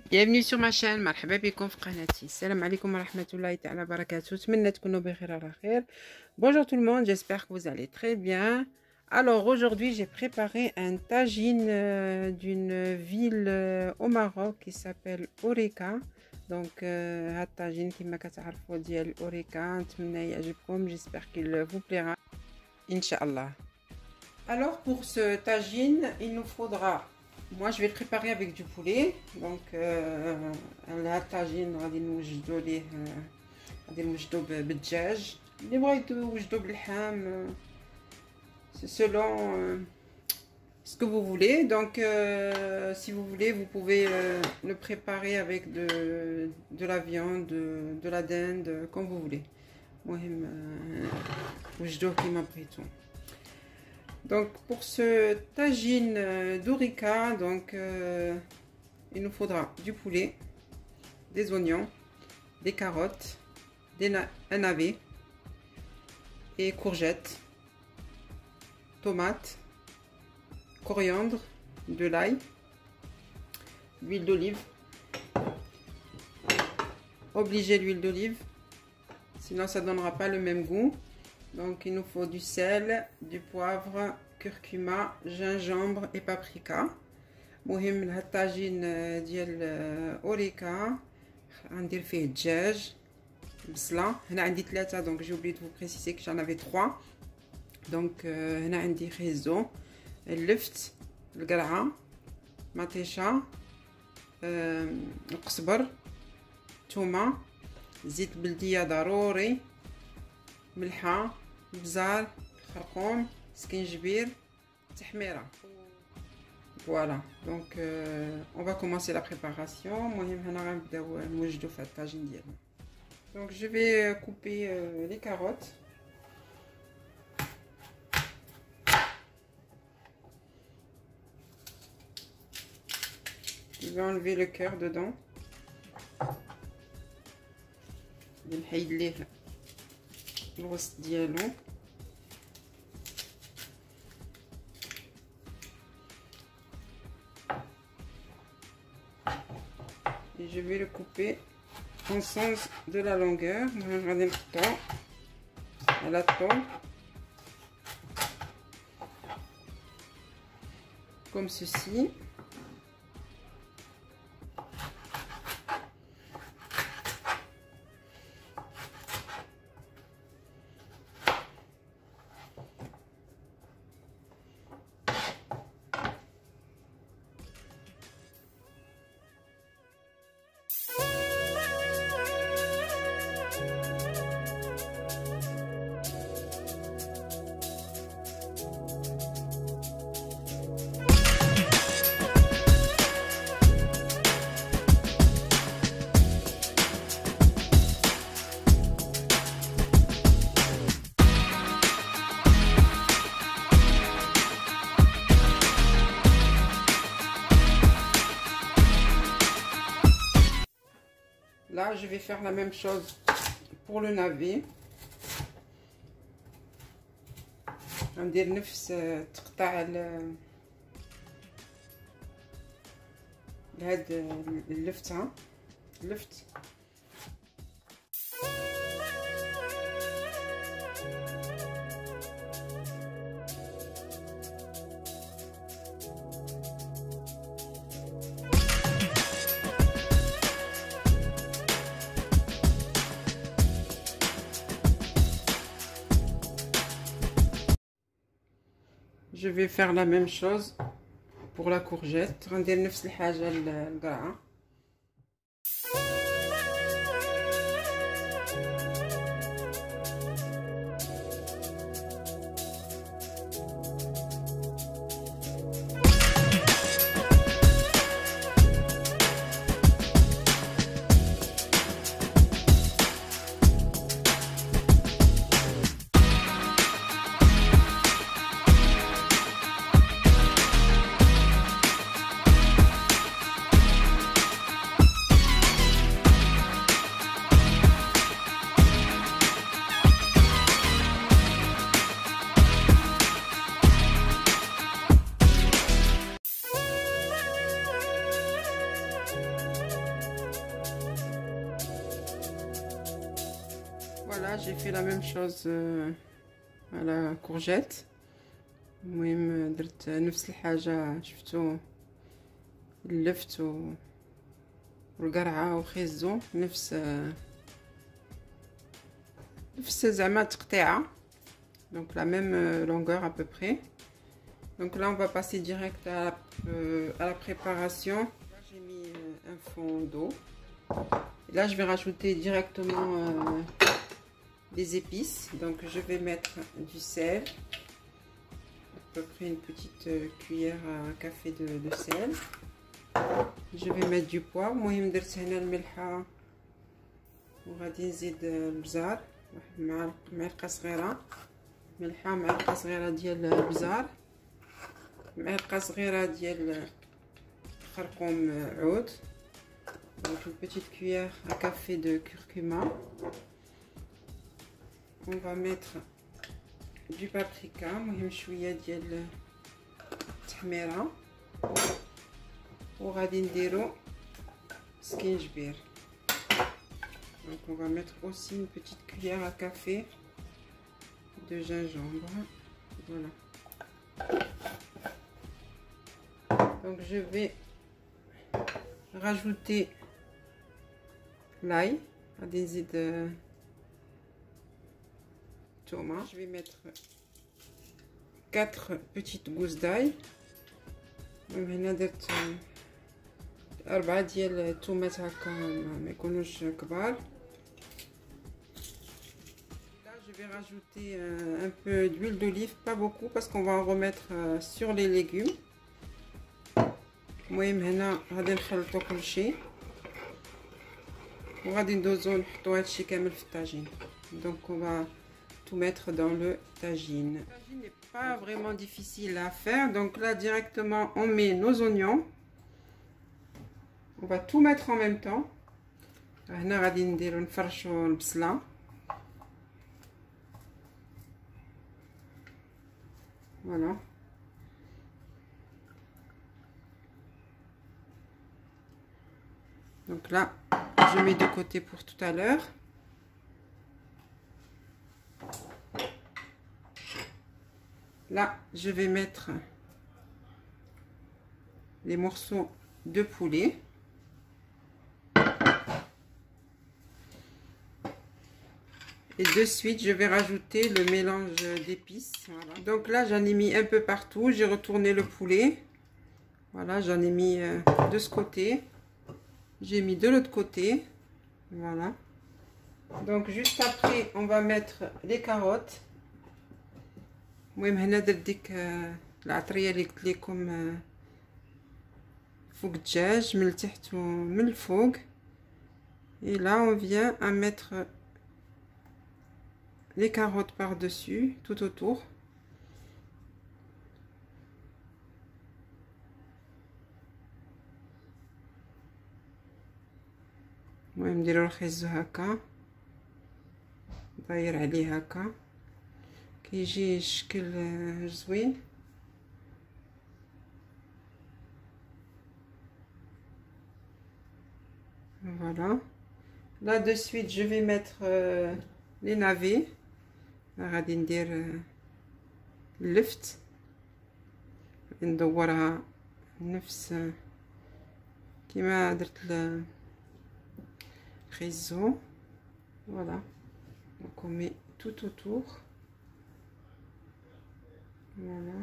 Bienvenue sur ma chaîne, مرحبا بكم في قناتي. السلام عليكم ورحمة الله تعالى وبركاته. نتمنى تكونوا بخير على خير. Bonjour tout le monde, j'espère que vous allez très bien. Alors aujourd'hui, j'ai préparé un tagine d'une ville au Maroc qui s'appelle Oureka. Donc هاد الطاجين كما كتعرفوا ديال Oureka. نتمنى يعجبكم, j'espère qu'il vous plaira. Inch'Allah. Alors pour ce tagine, il nous faudra, moi je vais le préparer avec du poulet. Donc الطاجين غادي نوجدو ليه غادي نوجدو بالدجاج اللي بغا يوجدو باللحم, c'est selon ce que vous voulez. Donc si vous voulez, vous pouvez le préparer avec de la viande, de la dinde, comme vous voulez. المهم وجدوه كيما بغيتو. Donc pour ce tagine d'Oureka, donc il nous faudra du poulet, des oignons, des carottes, un navet et courgettes, tomates, coriandre, de l'ail, l'huile d'olive. Obligé l'huile d'olive, sinon ça donnera pas le même goût. Donc il nous faut du sel, du poivre, curcuma, gingembre et paprika. مهم هاد الطاجين ديال أوريكا غندير فيه الدجاج, بصله. هنا عندي 3, donc j'ai oublié de vous préciser que j'en avais 3. Donc هنا عندي خيزو, اللفت, القرعه, مطيشه, القزبر, ثومه, زيت بلديه ضروري, ملحه, بزار, خرقوم, سكنجبير, تحميره. Voilà, donc on va commencer la préparation. Donc je vais couper les carottes. Je vais enlever le cœur dedans. الوسط ديالو. Et je vais le couper en sens de la longueur. Regardez le temps à la tombe, comme ceci. Là, je vais faire la même chose pour le navet. ندير نفس تقطع لهاد اللفت. Je vais faire la même chose pour la courgette. غندير نفس الحاجة القرعة. la même chose à la courgette. المهم درت نفس الحاجة، شفتو اللفت والقرعة وخيزو نفس زعما تقطيعة، donc la même longueur à peu près. Donc là on va passer direct à la préparation. Là j'ai mis un fond d'eau. Là je vais rajouter directement des épices. Donc je vais mettre du sel, à peu près une petite cuillère à café de sel. Je vais mettre du poivre. المهم درت هنا الملحة وغادي نزيد البزار، واحد معلقة صغيرة ملحة، معلقة صغيرة ديال البزار، معلقة صغيرة ديال خرقوم عود. Donc une petite cuillère à café de curcuma. On va mettre du paprika، مهم شوية ديال التحميرة، وغادي نديرو سكينجبير. Donc on va mettre aussi une petite cuillère à café de gingembre. Voilà. Donc je vais rajouter l'ail. غادي نزيد tomate. Je vais mettre 4 petites gousses d'ail. هنا درت 4 ديال الطومات هكا ما يكونوش كبار. Là je vais rajouter un peu d'huile d'olive, pas beaucoup parce qu'on va en remettre sur les légumes. المهم هنا غادي نخلطو كلشي وغادي ندوزو نحطو هادشي كامل في الطاجين. Donc on va tout mettre dans le tagine. Le tagine n'est pas vraiment difficile à faire, donc là directement on met nos oignons. On va tout mettre en même temps. هنا غادي نديرو نفرشو البصلة. Voilà. Donc là je mets de côté pour tout à l'heure. Là, je vais mettre les morceaux de poulet. Et de suite, je vais rajouter le mélange d'épices. Voilà. Donc là, j'en ai mis un peu partout. J'ai retourné le poulet. Voilà, j'en ai mis de ce côté. J'ai mis de l'autre côté. Voilà. Donc juste après, on va mettre les carottes. المهم هنا درت ديك العطريه اللي قلت لكم فوق الدجاج من التحت ومن الفوق. Et là on vient à mettre les carottes par dessus tout autour. المهم نديرو الخيزو هكا داير عليه هكا كيجي شكل زوين. Voilà. Là de suite je vais mettre les navets. غادي ندير اللفت ندورها نفس كيما درت الخيزو. Voilà. Donc on met tout autour. Voilà.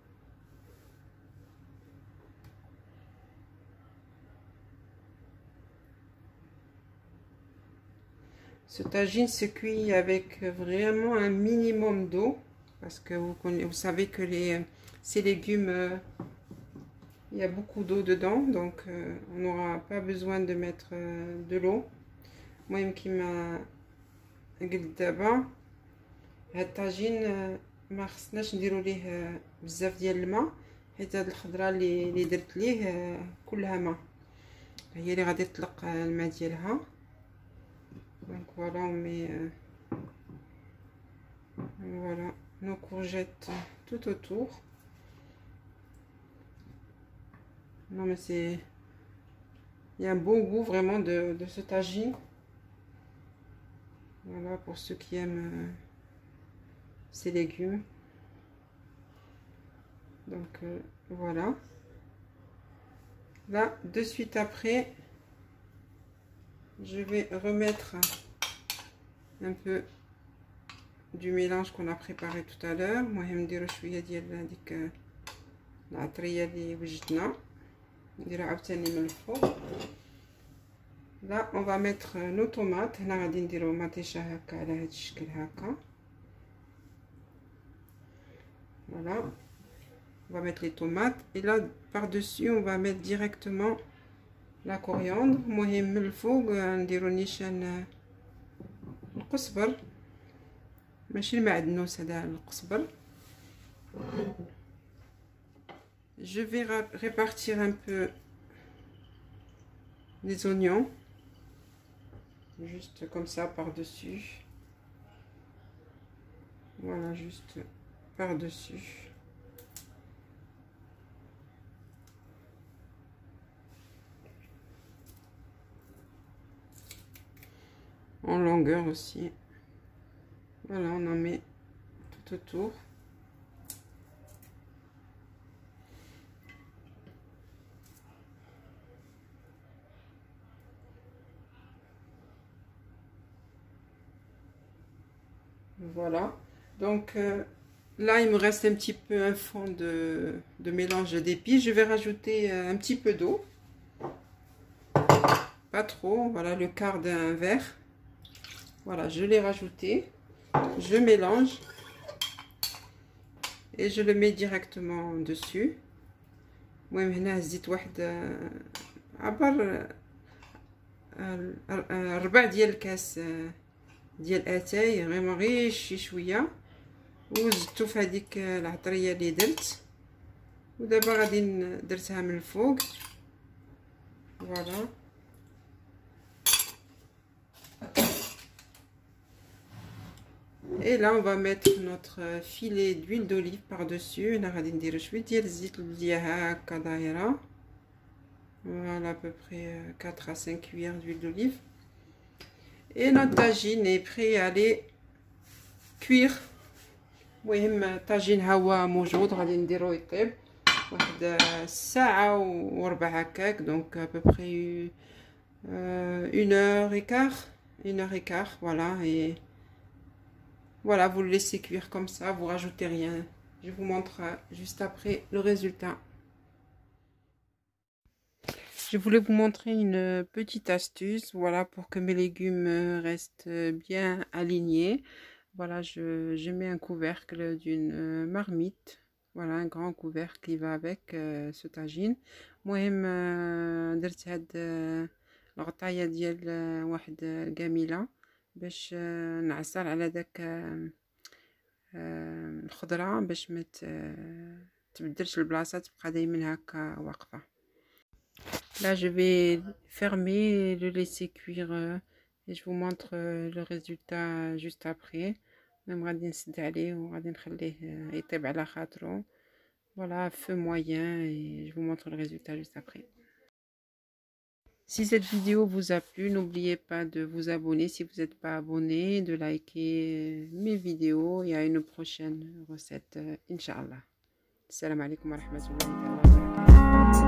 Ce tagine se cuit avec vraiment un minimum d'eau parce que vous savez que ces légumes, il y a beaucoup d'eau dedans, donc on n'aura pas besoin de mettre de l'eau. Moi كيما قلت دابا هاد الطاجين ما خصناش نديرو ليه بزاف ديال الماء حيت هاد الخضره اللي درت ليه كلها ماء، هي اللي غادي تطلق الماء ديالها. Donc voilà, on met voilà nos courgettes tout autour. Non mais c'est, il y a un bon goût vraiment de ce tagine. Voilà, pour ceux qui aiment ces légumes. Donc voilà. Là, de suite après, je vais remettre un peu du mélange qu'on a préparé tout à l'heure. المهم نديرو شويه ديال هذيك العطريه اللي وجدنا نديرها عاوتاني من الفوق. Là on va mettre nos tomates. هنا غادي نديرو مطيشه هكا على هذا الشكل هكا. Voilà, on va mettre les tomates et là par dessus on va mettre directement la coriandre. المهم من الفوق نديرو نيشان القزبر ماشي المعدنوس هذا القزبر. Je vais répartir un peu les oignons juste comme ça par dessus. Voilà, juste par dessus. En longueur aussi. Voilà, on en met tout autour. Voilà, donc là il me reste un petit peu un fond de mélange d'épices. Je vais rajouter un petit peu d'eau, pas trop, voilà, le quart d'un verre. Voilà, je l'ai rajouté, je mélange et je le mets directement dessus. المهم هنا هزيت واحد عبر ربع ديال الكاس ديال اتاي غير شي شويه وزدتو في هذيك العطريه اللي درت ودابا غادي درتها من الفوق. فوالا et là on va mettre notre filet d'huile d'olive par dessus. هنا غادي ندير شويه ديال الزيت البلديه هكا دايره. Voilà, à peu près 4 à 5 cuillères d'huile d'olive. Et notre tagine est prêt à aller cuire. المهم الطاجين ها هو موجود غادي نديرو يطيب واحد ساعة وربع هكاك. دونك à peu près 1h15. Voilà, et voilà, vous le laissez cuire comme ça, vous rajoutez rien. Je vous montre juste après le résultat. Je voulais vous montrer une petite astuce, voilà, pour que mes légumes restent bien alignés. Voilà, je mets un couvercle d'une marmite, voilà, un grand couvercle qui va avec ce tagine. المهم درت هاد الغطايه ديال واحد القميله باش نعصر على داك الخضره باش ما تبدلش البلاصه، تبقى دايما هكا واقفه. Là, je vais fermer, le laisser cuire et je vous montre le résultat juste après. Même غادي نسد عليه وغادي نخليه يطيب على خاطرو. Voilà, feu moyen et je vous montre le résultat juste après. Si cette vidéo vous a plu, n'oubliez pas de vous abonner si vous n'êtes pas abonné, de liker mes vidéos et à une prochaine recette, Inch'Allah. Salam alaikum wa rahmatullahi wa barakatuh.